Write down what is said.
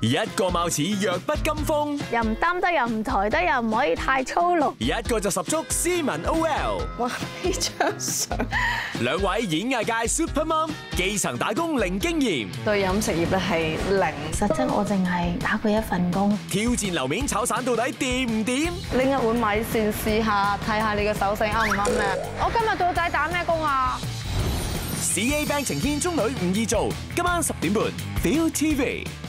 一個貌似弱不禁風， 又唔擔得，又唔抬得，又唔可以太粗魯。 一個就十足斯文 OL。 哇！呢張相兩位演藝界 Super Mom， 基層打工零經驗， 對飲食業咧係零。 實質我淨係打過一份工。 挑戰樓面炒散到底掂唔掂？ 拎一碗米線試下，睇下你嘅手勢啱唔啱咧？ 我今日到底打咩工啊 CA Bank 情牽中女唔易做，今晚10點半 ViuTV。